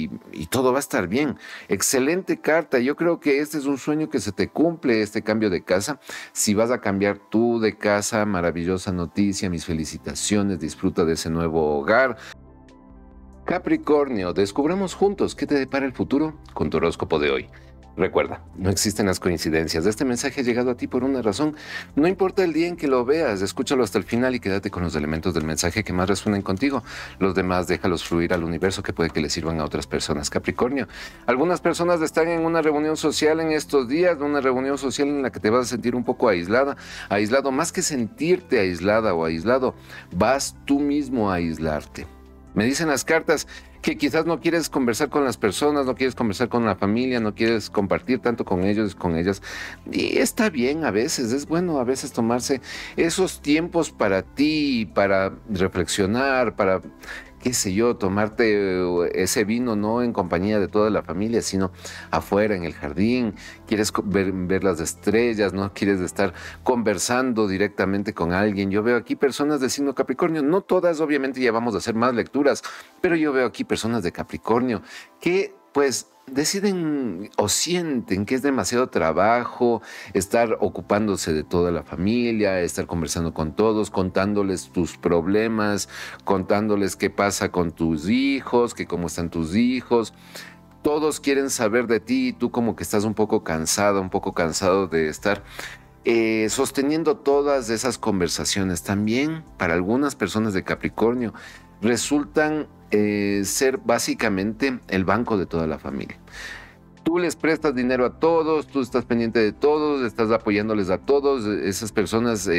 y todo va a estar bien. Excelente carta. Yo creo que este es un sueño que se te cumple, este cambio de casa. Si vas a cambiar tú de casa, maravillosa noticia, mis felicitaciones, disfruta de ese nuevo hogar. Capricornio, descubramos juntos qué te depara el futuro con tu horóscopo de hoy. Recuerda, no existen las coincidencias. Este mensaje ha llegado a ti por una razón. No importa el día en que lo veas, escúchalo hasta el final y quédate con los elementos del mensaje que más resuenen contigo. Los demás déjalos fluir al universo, que puede que le sirvan a otras personas. Capricornio, algunas personas están en una reunión social en estos días, una reunión social en la que te vas a sentir un poco aislada, aislado. Más que sentirte aislada o aislado, vas tú mismo a aislarte. Me dicen las cartas que quizás no quieres conversar con las personas, no quieres conversar con la familia, no quieres compartir tanto con ellos, con ellas. Y está bien a veces, es bueno a veces tomarse esos tiempos para ti, para reflexionar, para, qué sé yo, tomarte ese vino no en compañía de toda la familia, sino afuera en el jardín. Quieres ver las estrellas, no quieres estar conversando directamente con alguien. Yo veo aquí personas de signo Capricornio, no todas, obviamente ya vamos a hacer más lecturas, pero yo veo aquí personas de Capricornio que pues deciden o sienten que es demasiado trabajo estar ocupándose de toda la familia, estar conversando con todos, contándoles tus problemas, contándoles qué pasa con tus hijos, que cómo están tus hijos. Todos quieren saber de ti y tú como que estás un poco cansado, un poco cansado de estar sosteniendo todas esas conversaciones. También para algunas personas de Capricornio resultan ser básicamente el banco de toda la familia. Tú les prestas dinero a todos, tú estás pendiente de todos, estás apoyándoles a todos, esas personas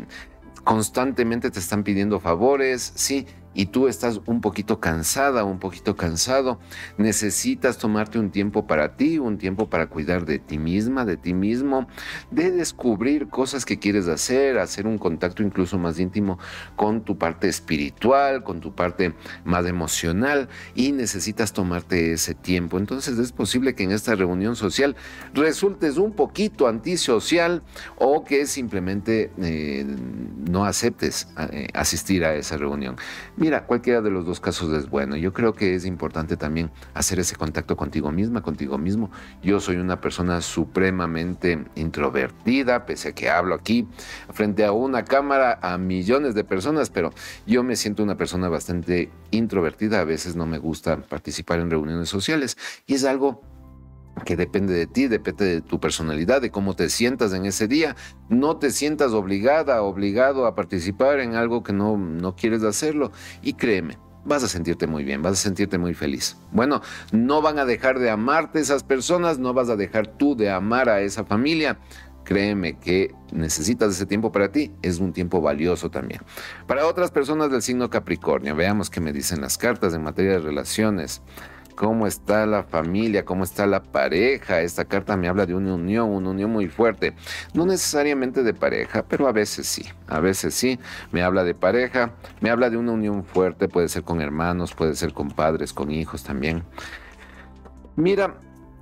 constantemente te están pidiendo favores, sí, y tú estás un poquito cansada, un poquito cansado. Necesitas tomarte un tiempo para ti, un tiempo para cuidar de ti misma, de ti mismo, de descubrir cosas que quieres hacer un contacto incluso más íntimo con tu parte espiritual, con tu parte más emocional, y necesitas tomarte ese tiempo. Entonces es posible que en esta reunión social resultes un poquito antisocial o que simplemente no aceptes asistir a esa reunión. Mira, cualquiera de los dos casos es bueno. Yo creo que es importante también hacer ese contacto contigo misma, contigo mismo. Yo soy una persona supremamente introvertida, pese a que hablo aquí frente a una cámara a millones de personas, pero yo me siento una persona bastante introvertida. A veces no me gusta participar en reuniones sociales y es algo que depende de ti, depende de tu personalidad, de cómo te sientas en ese día. No te sientas obligada, obligado a participar en algo que no quieres hacerlo. Y créeme, vas a sentirte muy bien, vas a sentirte muy feliz. Bueno, no van a dejar de amarte esas personas, no vas a dejar tú de amar a esa familia. Créeme que necesitas ese tiempo para ti, es un tiempo valioso también. Para otras personas del signo Capricornio, veamos qué me dicen las cartas en materia de relaciones. ¿Cómo está la familia? ¿Cómo está la pareja? Esta carta me habla de una unión muy fuerte. No necesariamente de pareja, pero a veces sí, me habla de pareja, me habla de una unión fuerte, puede ser con hermanos, puede ser con padres, con hijos también. Mira,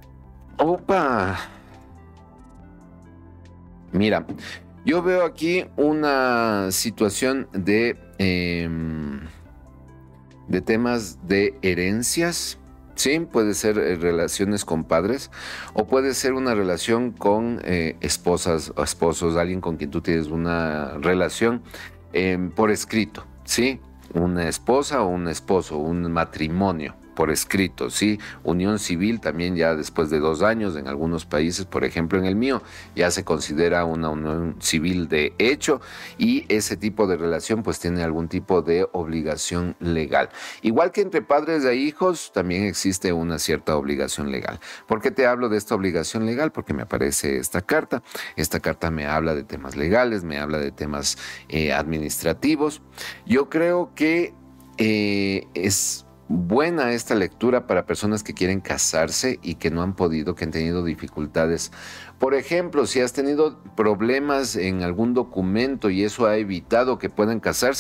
mira, yo veo aquí una situación de temas de herencias. Sí, puede ser relaciones con padres o puede ser una relación con esposas o esposos, alguien con quien tú tienes una relación por escrito, ¿sí? Una esposa o un esposo, un matrimonio por escrito, ¿sí? Unión civil también ya después de 2 años en algunos países, por ejemplo en el mío, ya se considera una unión civil de hecho y ese tipo de relación pues tiene algún tipo de obligación legal. Igual que entre padres e hijos también existe una cierta obligación legal. ¿Por qué te hablo de esta obligación legal? Porque me aparece esta carta. Esta carta me habla de temas legales, me habla de temas administrativos. Yo creo que es buena esta lectura para personas que quieren casarse y que no han podido, que han tenido dificultades. Por ejemplo, si has tenido problemas en algún documento y eso ha evitado que puedan casarse,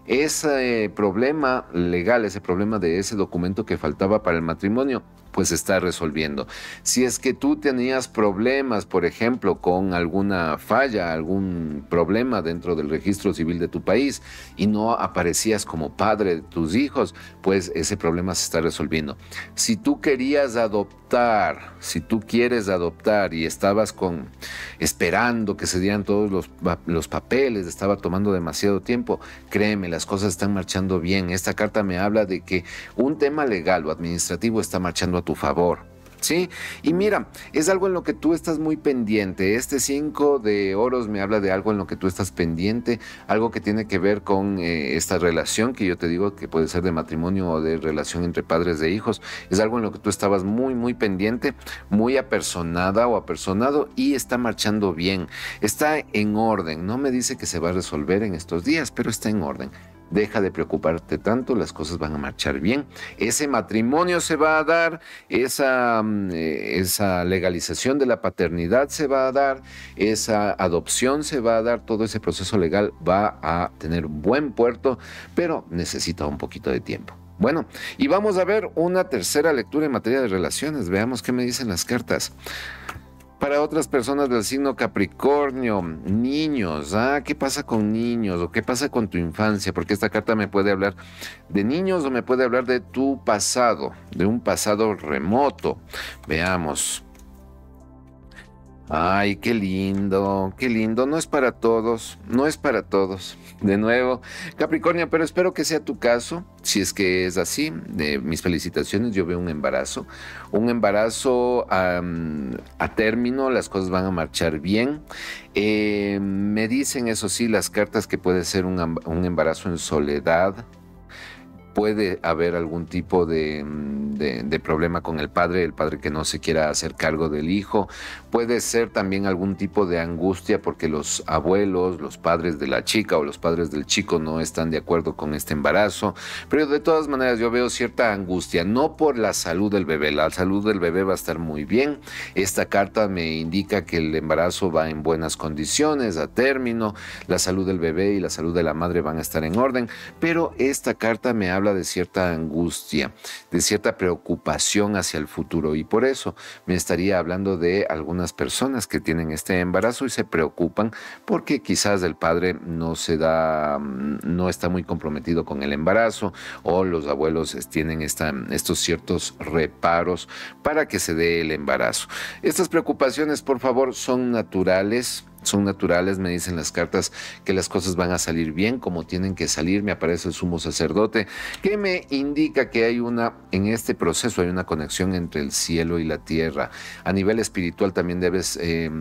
ese problema legal, ese problema de ese documento que faltaba para el matrimonio, pues se está resolviendo. Si es que tú tenías problemas, por ejemplo, con alguna falla, algún problema dentro del registro civil de tu país y no aparecías como padre de tus hijos, pues ese problema se está resolviendo. Si tú querías adoptar, si tú quieres adoptar y estabas esperando que se dieran todos los papeles, estaba tomando demasiado tiempo, créeme, las cosas están marchando bien. Esta carta me habla de que un tema legal o administrativo está marchando a tu favor. ¿Sí? Y mira, es algo en lo que tú estás muy pendiente. Este 5 de oros me habla de algo en lo que tú estás pendiente, algo que tiene que ver con esta relación que yo te digo que puede ser de matrimonio o de relación entre padres de hijos. Es algo en lo que tú estabas muy, muy pendiente, muy apersonada o apersonado y está marchando bien. Está en orden. No me dice que se va a resolver en estos días, pero está en orden. Deja de preocuparte tanto, las cosas van a marchar bien. Ese matrimonio se va a dar, esa legalización de la paternidad se va a dar, esa adopción se va a dar, todo ese proceso legal va a tener buen puerto, pero necesita un poquito de tiempo. Bueno, y vamos a ver una tercera lectura en materia de relaciones. Veamos qué me dicen las cartas. Para otras personas del signo Capricornio, niños, ¿qué pasa con niños? ¿O qué pasa con tu infancia? Porque esta carta me puede hablar de niños o me puede hablar de tu pasado, de un pasado remoto. Veamos. Ay, qué lindo, qué lindo. No es para todos, no es para todos. De nuevo, Capricornio, pero espero que sea tu caso. Si es que es así, mis felicitaciones. Yo veo un embarazo a término, las cosas van a marchar bien. Me dicen, eso sí, las cartas que puede ser un embarazo en soledad. Puede haber algún tipo de problema con el padre que no se quiera hacer cargo del hijo. Puede ser también algún tipo de angustia porque los abuelos, los padres de la chica o los padres del chico no están de acuerdo con este embarazo. Pero de todas maneras yo veo cierta angustia, no por la salud del bebé. La salud del bebé va a estar muy bien. Esta carta me indica que el embarazo va en buenas condiciones, a término. La salud del bebé y la salud de la madre van a estar en orden. Pero esta carta me habla de cierta angustia, de cierta preocupación hacia el futuro y por eso me estaría hablando de algunas personas que tienen este embarazo y se preocupan porque quizás el padre no está muy comprometido con el embarazo o los abuelos tienen estos ciertos reparos para que se dé el embarazo. Estas preocupaciones, por favor, son naturales. Son naturales, me dicen las cartas que las cosas van a salir bien como tienen que salir. Me aparece el sumo sacerdote que me indica que en este proceso hay una conexión entre el cielo y la tierra. A nivel espiritual también debes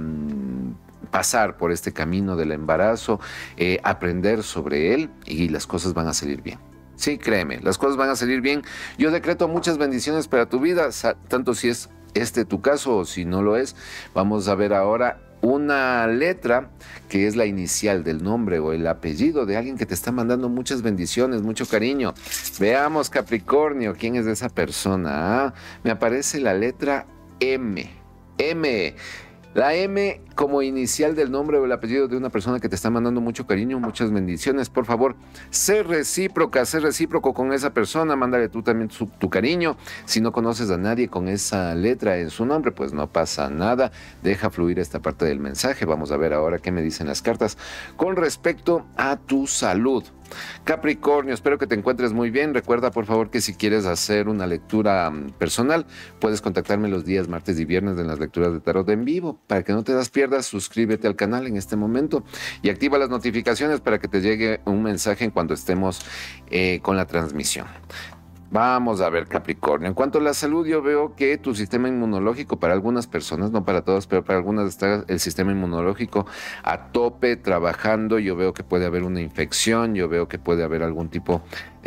pasar por este camino del embarazo, aprender sobre él y las cosas van a salir bien. Sí, créeme, las cosas van a salir bien. Yo decreto muchas bendiciones para tu vida, tanto si es este tu caso o si no lo es. Vamos a ver ahora una letra que es la inicial del nombre o el apellido de alguien que te está mandando muchas bendiciones, mucho cariño. Veamos, Capricornio, ¿quién es esa persona? Me aparece la letra M. M. La M como inicial del nombre o el apellido de una persona que te está mandando mucho cariño, muchas bendiciones. Por favor, sé recíproco con esa persona. Mándale tú también tu cariño. Si no conoces a nadie con esa letra en su nombre, pues no pasa nada. Deja fluir esta parte del mensaje. Vamos a ver ahora qué me dicen las cartas con respecto a tu salud. Capricornio, espero que te encuentres muy bien. Recuerda, por favor, que si quieres hacer una lectura personal, puedes contactarme los días martes y viernes en las lecturas de tarot en vivo. Para que no te das pierdas, suscríbete al canal en este momento y activa las notificaciones para que te llegue un mensaje en cuando estemos con la transmisión. Vamos a ver, Capricornio. En cuanto a la salud, yo veo que tu sistema inmunológico, para algunas personas, no para todas, pero para algunas está el sistema inmunológico a tope, trabajando. Yo veo que puede haber una infección, yo veo que puede haber algún tipo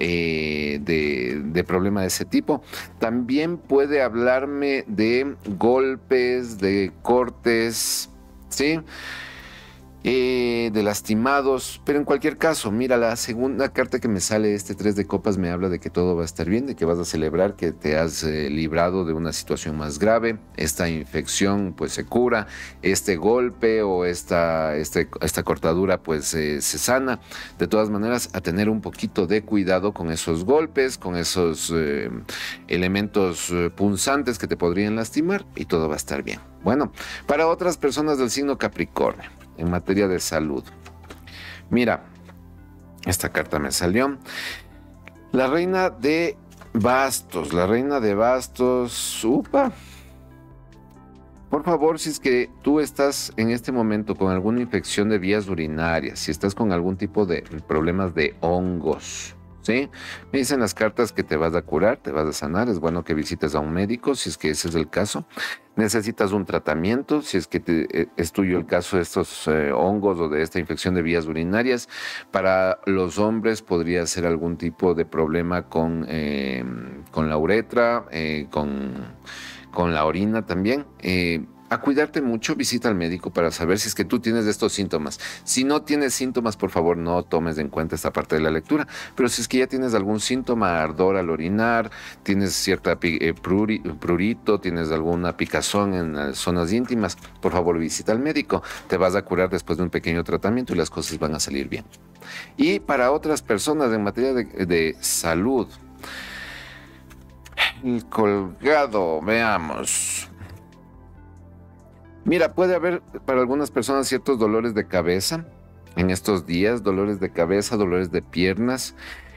de problema de ese tipo. También puede hablarme de golpes, de cortes, ¿sí? de lastimados, pero en cualquier caso, mira, la segunda carta que me sale, este 3 de copas, me habla de que todo va a estar bien, de que vas a celebrar, que te has librado de una situación más grave, esta infección pues se cura, este golpe o esta cortadura pues se sana. De todas maneras, a tener un poquito de cuidado con esos golpes, con esos elementos punzantes que te podrían lastimar y todo va a estar bien. Bueno, para otras personas del signo Capricornio, en materia de salud. Mira, esta carta me salió. La reina de bastos, la reina de bastos. ¡Upa! Por favor, si es que tú estás en este momento con alguna infección de vías urinarias, si estás con algún tipo de problemas de hongos, ¿sí? Me dicen las cartas que te vas a curar, te vas a sanar. Es bueno que visites a un médico si es que ese es el caso. Necesitas un tratamiento si es que es tuyo el caso de estos hongos o de esta infección de vías urinarias. Para los hombres podría ser algún tipo de problema con la uretra, con la orina también. A cuidarte mucho, visita al médico para saber si es que tú tienes estos síntomas. Si no tienes síntomas, por favor, no tomes en cuenta esta parte de la lectura. Pero si es que ya tienes algún síntoma, ardor al orinar, tienes cierta prurito, tienes alguna picazón en las zonas íntimas, por favor, visita al médico. Te vas a curar después de un pequeño tratamiento y las cosas van a salir bien. Y para otras personas en materia de salud, el colgado, veamos. Mira, puede haber para algunas personas ciertos dolores de cabeza en estos días, dolores de cabeza, dolores de piernas.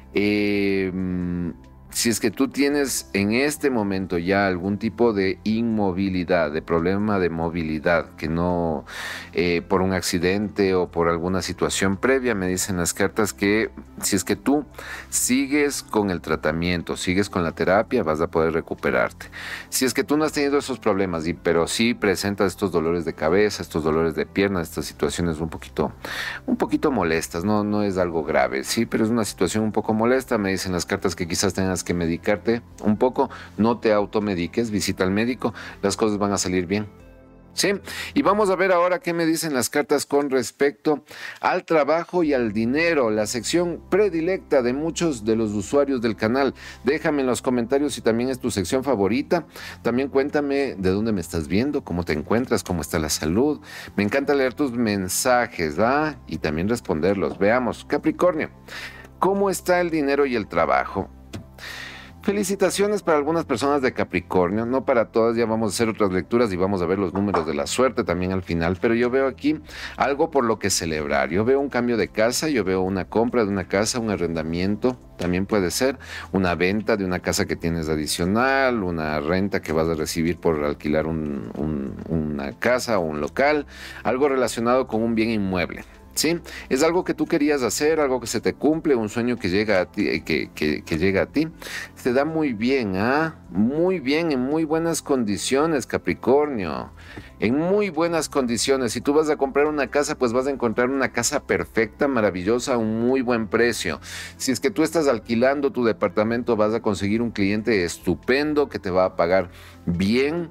Si es que tú tienes en este momento ya algún tipo de inmovilidad, de problema de movilidad, que no por un accidente o por alguna situación previa, me dicen las cartas que si es que tú sigues con el tratamiento, sigues con la terapia, vas a poder recuperarte. Si es que tú no has tenido esos problemas, pero sí presentas estos dolores de cabeza, estos dolores de piernas, estas situaciones un poquito molestas, no es algo grave, sí, pero es una situación un poco molesta, me dicen las cartas que quizás tengas que medicarte un poco, no te automediques, visita al médico, las cosas van a salir bien. Sí, y vamos a ver ahora qué me dicen las cartas con respecto al trabajo y al dinero, la sección predilecta de muchos de los usuarios del canal. Déjame en los comentarios si también es tu sección favorita. También cuéntame de dónde me estás viendo, cómo te encuentras, cómo está la salud. Me encanta leer tus mensajes, ¿va? Y también responderlos. Veamos, Capricornio, ¿cómo está el dinero y el trabajo? Felicitaciones para algunas personas de Capricornio, no para todas, ya vamos a hacer otras lecturas y vamos a ver los números de la suerte también al final, pero yo veo aquí algo por lo que celebrar. Yo veo un cambio de casa, yo veo una compra de una casa, un arrendamiento, también puede ser una venta de una casa que tienes adicional, una renta que vas a recibir por alquilar una casa o un local, algo relacionado con un bien inmueble. ¿Sí? Es algo que tú querías hacer, algo que se te cumple, un sueño que llega a ti, que llega a ti. Se da muy bien, muy bien, en muy buenas condiciones, Capricornio. En muy buenas condiciones. Si tú vas a comprar una casa, pues vas a encontrar una casa perfecta, maravillosa, a un muy buen precio. Si es que tú estás alquilando tu departamento, vas a conseguir un cliente estupendo que te va a pagar bien.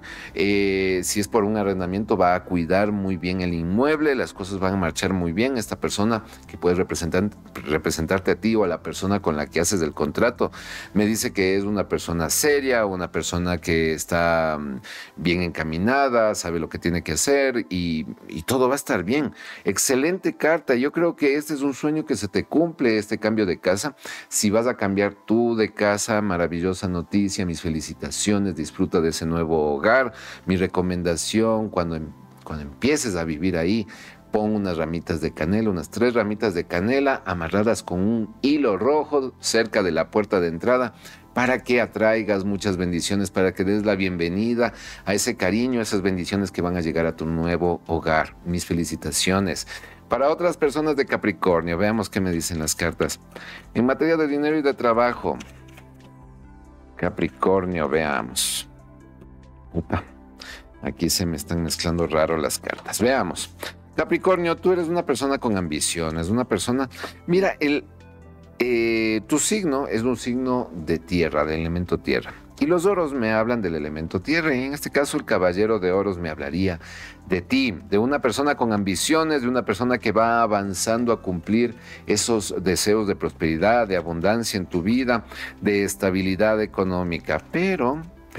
Si es por un arrendamiento, va a cuidar muy bien el inmueble, las cosas van a marchar muy bien. Esta persona que puede representarte a ti o a la persona con la que haces el contrato, me dice que es una persona seria, una persona que está bien encaminada, sabe lo que tiene que hacer y todo va a estar bien. Excelente carta. Yo creo que este es un sueño que se te cumple, este cambio de casa. Si vas a cambiar tú de casa, maravillosa noticia, mis felicitaciones, disfruta de ese nuevo hogar. Mi recomendación, cuando empieces a vivir ahí, pon unas ramitas de canela, unas 3 ramitas de canela amarradas con un hilo rojo cerca de la puerta de entrada para que atraigas muchas bendiciones, para que des la bienvenida a ese cariño, a esas bendiciones que van a llegar a tu nuevo hogar. Mis felicitaciones. Para otras personas de Capricornio, veamos qué me dicen las cartas. En materia de dinero y de trabajo, Capricornio, veamos. Aquí se me están mezclando raro las cartas. Veamos. Capricornio, tú eres una persona con ambiciones, una persona... Mira, tu signo es un signo de tierra, de elemento tierra. Y los oros me hablan del elemento tierra, y en este caso el caballero de oros me hablaría de ti, de una persona con ambiciones, de una persona que va avanzando a cumplir esos deseos de prosperidad, de abundancia en tu vida, de estabilidad económica. Pero,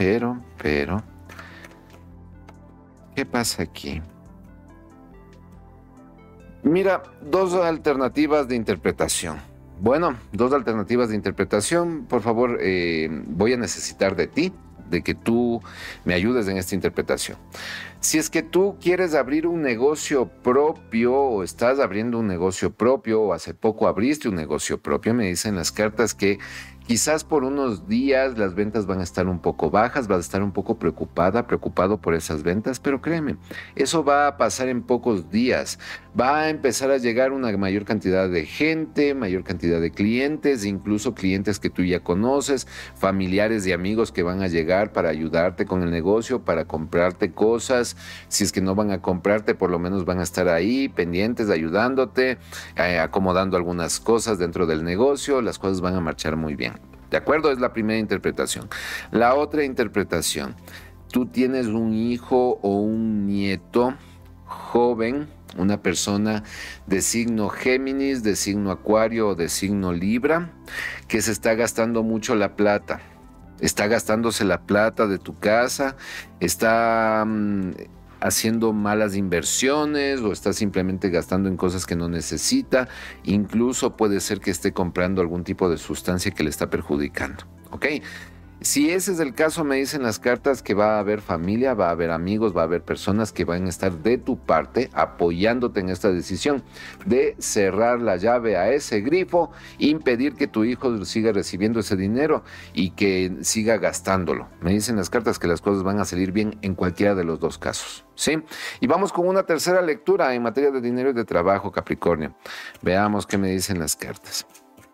¿qué pasa aquí? Mira, dos alternativas de interpretación. Bueno, dos alternativas de interpretación. Por favor, voy a necesitar de ti, de que tú me ayudes en esta interpretación. Si es que tú quieres abrir un negocio propio o estás abriendo un negocio propio o hace poco abriste un negocio propio, me dicen las cartas que quizás por unos días las ventas van a estar un poco bajas, vas a estar un poco preocupado por esas ventas, pero créeme, eso va a pasar en pocos días. Va a empezar a llegar una mayor cantidad de gente, mayor cantidad de clientes, incluso clientes que tú ya conoces, familiares y amigos que van a llegar para ayudarte con el negocio, para comprarte cosas. Si es que no van a comprarte, por lo menos van a estar ahí pendientes, ayudándote, acomodando algunas cosas dentro del negocio. Las cosas van a marchar muy bien. ¿De acuerdo? Es la primera interpretación. La otra interpretación, tú tienes un hijo o un nieto joven, una persona de signo Géminis, de signo Acuario o de signo Libra, que se está gastando mucho la plata. Está gastándose la plata de tu casa, está haciendo malas inversiones o está simplemente gastando en cosas que no necesita. Incluso puede ser que esté comprando algún tipo de sustancia que le está perjudicando. ¿Ok? Si ese es el caso, me dicen las cartas que va a haber familia, va a haber amigos, va a haber personas que van a estar de tu parte apoyándote en esta decisión de cerrar la llave a ese grifo, impedir que tu hijo siga recibiendo ese dinero y que siga gastándolo. Me dicen las cartas que las cosas van a salir bien en cualquiera de los dos casos. ¿Sí? Y vamos con una tercera lectura en materia de dinero y de trabajo, Capricornio. Veamos qué me dicen las cartas.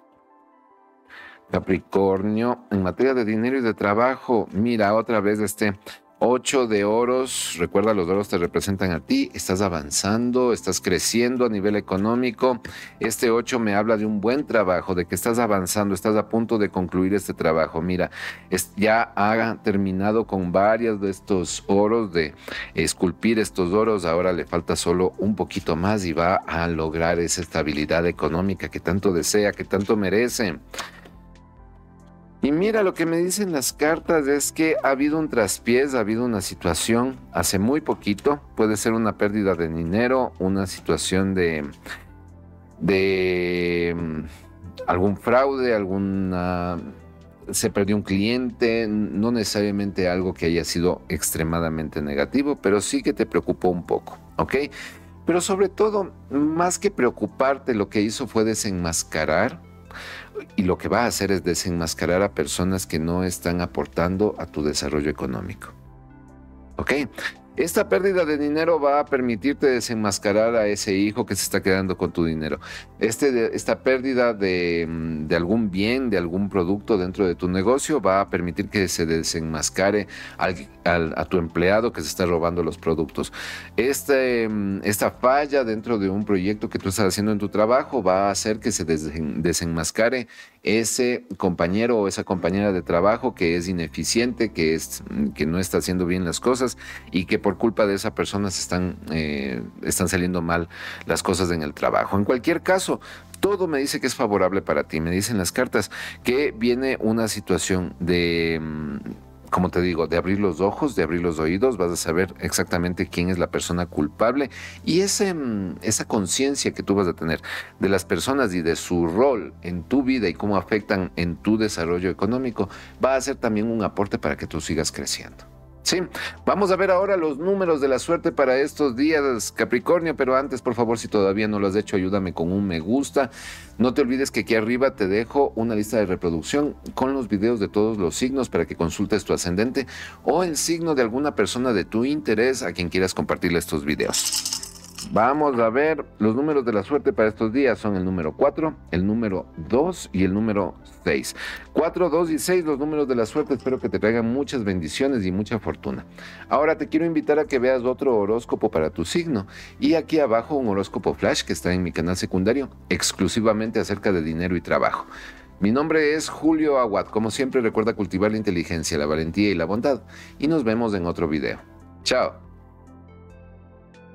Capricornio, en materia de dinero y de trabajo, mira otra vez este 8 de oros. Recuerda, los oros te representan a ti, estás avanzando, estás creciendo a nivel económico. Este 8 me habla de un buen trabajo, de que estás avanzando, estás a punto de concluir este trabajo. Mira, ya ha terminado con varios de estos oros, de esculpir estos oros. Ahora le falta solo un poquito más y va a lograr esa estabilidad económica que tanto desea, que tanto merece. Y mira, lo que me dicen las cartas es que ha habido un traspiés, ha habido una situación hace muy poquito, puede ser una pérdida de dinero, una situación de algún fraude, se perdió un cliente, no necesariamente algo que haya sido extremadamente negativo, pero sí que te preocupó un poco, ¿ok? Pero sobre todo, más que preocuparte, lo que hizo fue desenmascarar. Y lo que va a hacer es desenmascarar a personas que no están aportando a tu desarrollo económico. ¿Ok? Esta pérdida de dinero va a permitirte desenmascarar a ese hijo que se está quedando con tu dinero. Esta pérdida de algún bien, de algún producto dentro de tu negocio va a permitir que se desenmascare a tu empleado que se está robando los productos. Esta falla dentro de un proyecto que tú estás haciendo en tu trabajo va a hacer que se desenmascare ese compañero o esa compañera de trabajo que es ineficiente, que no está haciendo bien las cosas y que por culpa de esa persona están saliendo mal las cosas en el trabajo. En cualquier caso, todo me dice que es favorable para ti. Me dicen las cartas que viene una situación de, como te digo, de abrir los ojos, de abrir los oídos. Vas a saber exactamente quién es la persona culpable y esa conciencia que tú vas a tener de las personas y de su rol en tu vida y cómo afectan en tu desarrollo económico va a ser también un aporte para que tú sigas creciendo. Sí, vamos a ver ahora los números de la suerte para estos días, Capricornio, pero antes, por favor, si todavía no lo has hecho, ayúdame con un me gusta. No te olvides que aquí arriba te dejo una lista de reproducción con los videos de todos los signos para que consultes tu ascendente o el signo de alguna persona de tu interés a quien quieras compartirle estos videos. Vamos a ver, los números de la suerte para estos días son el número 4, el número 2 y el número 6. 4, 2 y 6, los números de la suerte, espero que te traigan muchas bendiciones y mucha fortuna. Ahora te quiero invitar a que veas otro horóscopo para tu signo y aquí abajo un horóscopo flash que está en mi canal secundario exclusivamente acerca de dinero y trabajo. Mi nombre es Julio Aguad. Como siempre, recuerda cultivar la inteligencia, la valentía y la bondad. Y nos vemos en otro video. Chao.